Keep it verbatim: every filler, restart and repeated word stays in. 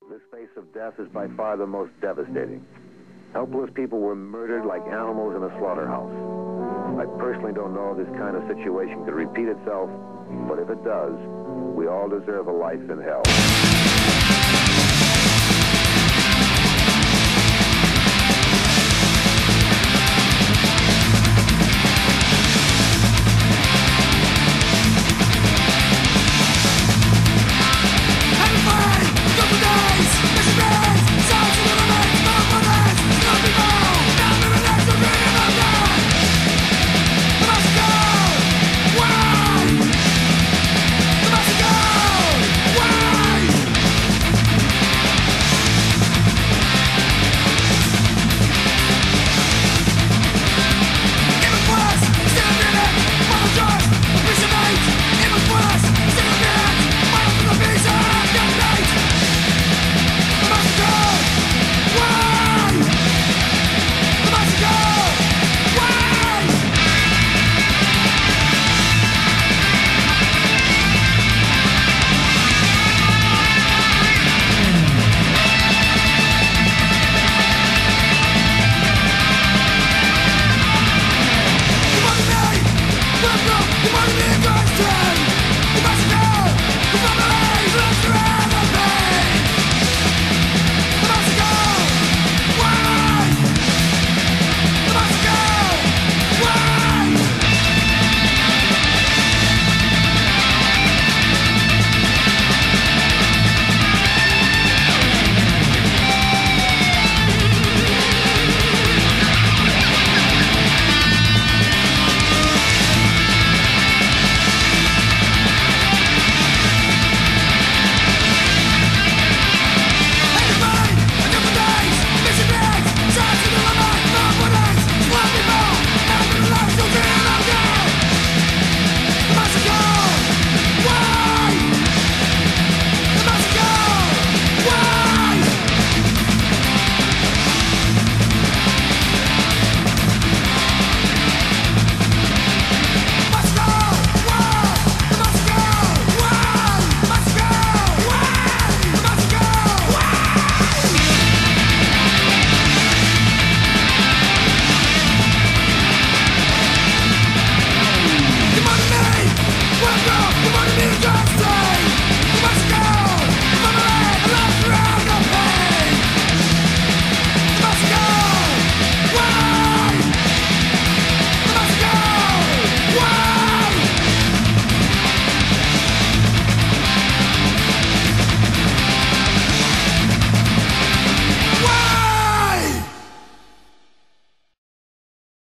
This face of death is by far the most devastating. Helpless people were murdered like animals in a slaughterhouse. I personally don't know if this kind of situation could repeat itself, but if it does, we all deserve a life in hell.